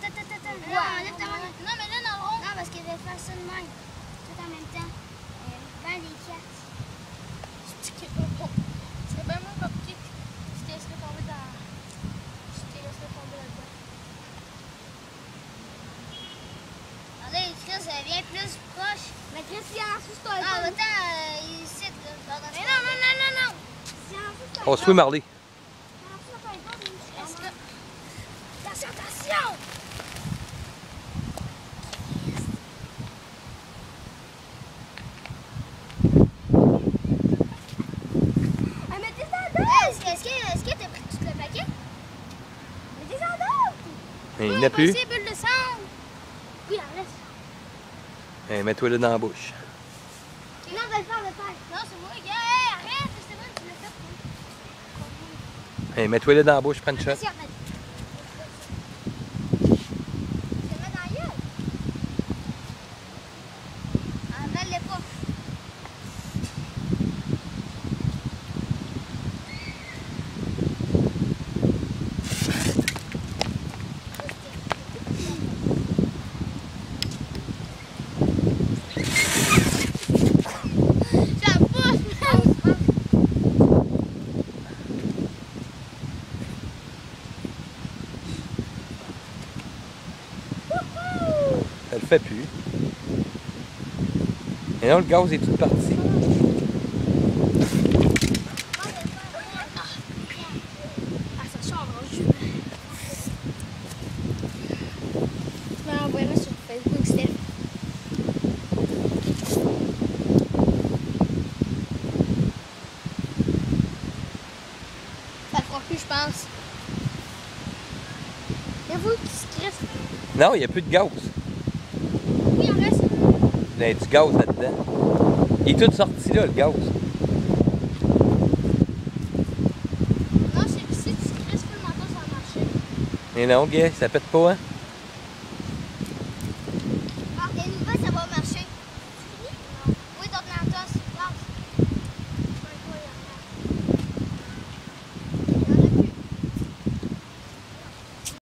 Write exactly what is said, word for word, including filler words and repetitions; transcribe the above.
attends, attends, attends. Ouais, Non, enlève ta main. non, mais là, dans le rond. Non, parce qu'il va faire ça de même. Tout en même temps. Euh, vends les cartes. C'est bien moins compliqué que je te laisserais tomber dans... Je te laisserais tomber là-dedans. Allez, Chris, viens plus proche. Mais Chris, viens en dessous, c'est un Ah, peu. attends, euh, ici, là. Mais non, non, non, non, non. Viens en dessous, c'est un On se fait Marley. Viens en dessous, c'est un peu. Est-ce que... Attention, attention! Ah, mais t'es en dos! Hey, Est-ce que est-ce que est-ce que t'as pris tout le paquet? Mais t'es en dos! Il n'y en a plus. C'est bulle de sang. Oui, en laisse. Hey, mets-toi là dans la bouche. Non, va le faire, va le faire. Non, c'est moi, gars. Hey, arrête. C'est moi qui l'ai fait. Hey, mets-toi là dans la bouche, prends une shot. Attention, Je te mets dans la gueule. avale-le pas. Ça pousse, man. Ça le fait plus. Et non, le gaz est tout parti. Ah, ça sort en jus. Tu m'envoieras sur Facebook, Steph. Ça fera plus, je pense. J'avoue qu'il se crisse. Non, il n'y a plus de gaz. Oui, il en reste. Il y a du gaz là-dedans. Il est tout sorti là, le gaz. Non, c'est si tu crisses le manteau, ça va marcher. Mais non, gars, ça pète pas, hein?